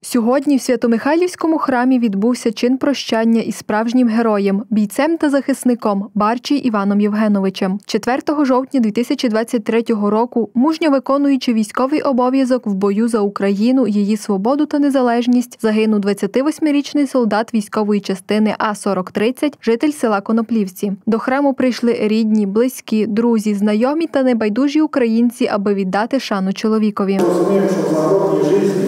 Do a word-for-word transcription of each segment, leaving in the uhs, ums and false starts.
Сьогодні в Свято-Михайлівському храмі відбувся чин прощання із справжнім героєм, бійцем та захисником Барчій Іваном Євгеновичем. четвертого жовтня дві тисячі двадцять третього року, мужньо виконуючи військовий обов'язок в бою за Україну, її свободу та незалежність, загинув двадцятивосьмирічний солдат військової частини А сорок тридцять, житель села Коноплівці. До храму прийшли рідні, близькі, друзі, знайомі та небайдужі українці, аби віддати шану чоловікові. Розуміємо, що в народній житті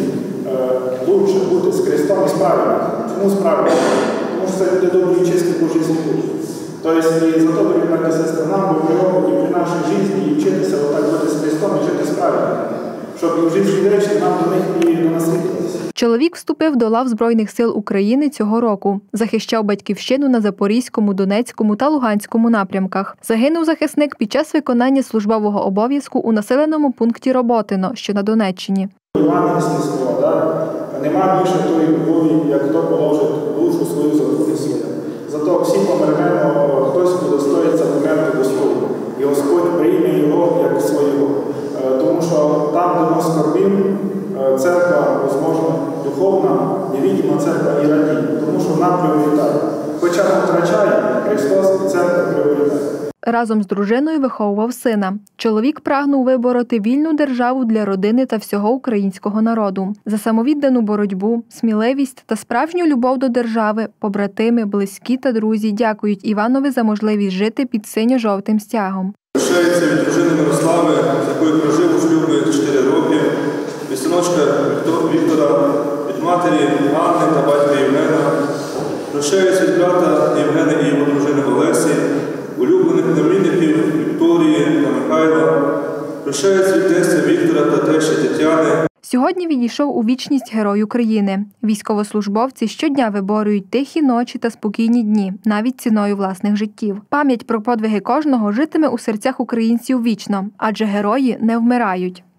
лучше бути з Христом і справедливим. Чому справедливим? Тому що це люди добрі і чесні по житті будуть. Тобто, і за то, дорогі брати і сестри, нам би прийому і при нашій житті і вчитися отак бути з Христом і жити справедливо. Щоб і в житті вічні нам до них і наслідувалися. Чоловік вступив до лав Збройних сил України цього року. Захищав батьківщину на Запорізькому, Донецькому та Луганському напрямках. Загинув захисник під час виконання службового обов'язку у населеному пункті Роботино, що на Донеччині. Івангельське слово, так? Нема більше тої любові, як хто положить душу свою за друге своє. Зато всі помернемо, хтось удостоїться померти достойно. І Господь прийме його як свого. Тому що там, де ми скорбимо, церква, можливо, духовна, невидима церква і радіє. Тому що нам пріоритет. Хоча ми втрачаємо, Христос і церква пріоритет. Разом з дружиною виховував сина. Чоловік прагнув вибороти вільну державу для родини та всього українського народу. За самовіддану боротьбу, сміливість та справжню любов до держави побратими, близькі та друзі дякують Іванові за можливість жити під синьо-жовтим стягом. Прощається від дружини Мирослави, з якою прожив у шлюбі чотири роки, від синочка Віктора, від матері Анни та батька Євгена. Прощається від брата Євгена і його дружини Олесі, улюблених племінників Вікторії та Михайла, прощається від тестя Віктора та тещі Тетяни. Сьогодні відійшов у вічність Герой України. Військовослужбовці щодня виборюють тихі ночі та спокійні дні, навіть ціною власних життів. Пам'ять про подвиги кожного житиме у серцях українців вічно, адже герої не вмирають.